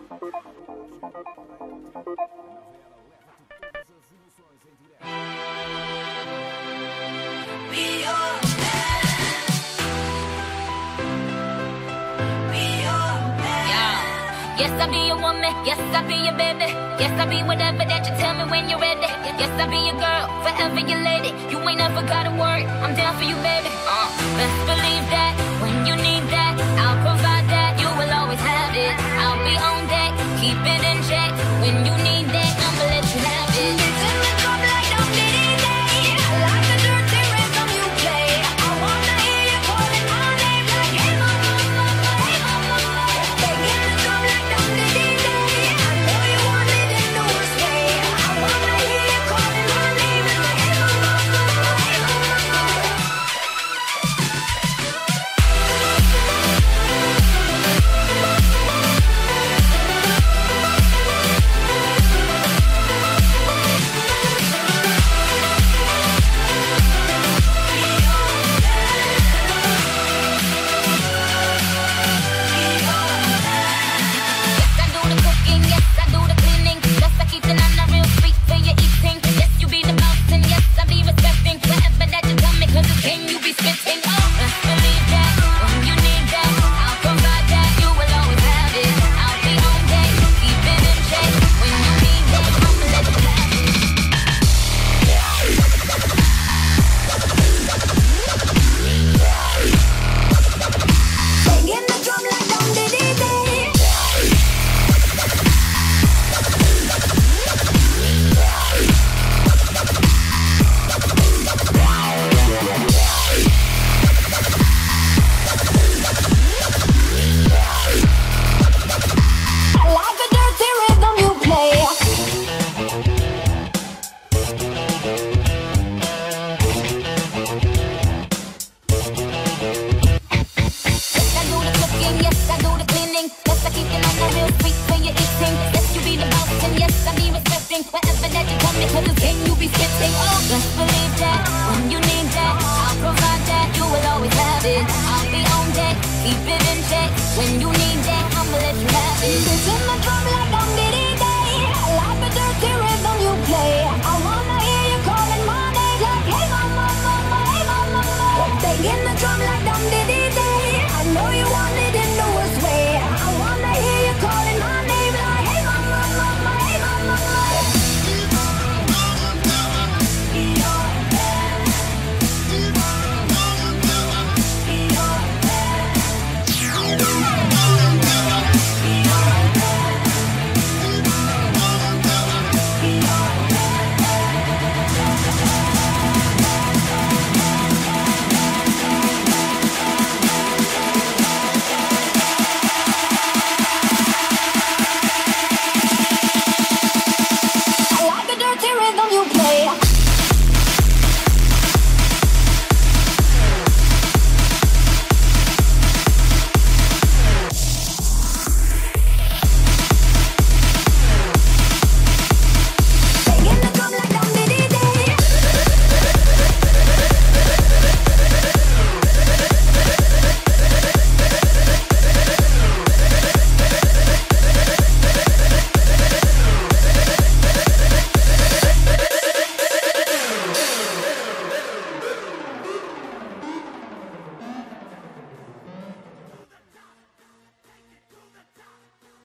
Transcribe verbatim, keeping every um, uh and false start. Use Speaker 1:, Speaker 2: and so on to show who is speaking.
Speaker 1: Yes, I be your woman, yes, I be your baby. Yes, I be whatever that you tell me when you're ready. Yes, I be your girl, forever your lady. You ain't never got a word, I'm down for you, baby. uh, Best believe that, when you need that, I'll provide that. You will always have it, I'll be on deck, keep it in check. When you need that, I'ma let you have it. It's in the club like I'm Diddy Day. I like the dirty rhythm you play. I wanna hear you calling my name like, hey mama, mama, hey mama, mama. They get the club like I'm Diddy Day. I know you want it in the worst way. I wanna hear you calling my name like, hey mama, mama, hey mama, mama. Whatever that you tell me, cause it's game you be spitting. Oh, just believe that.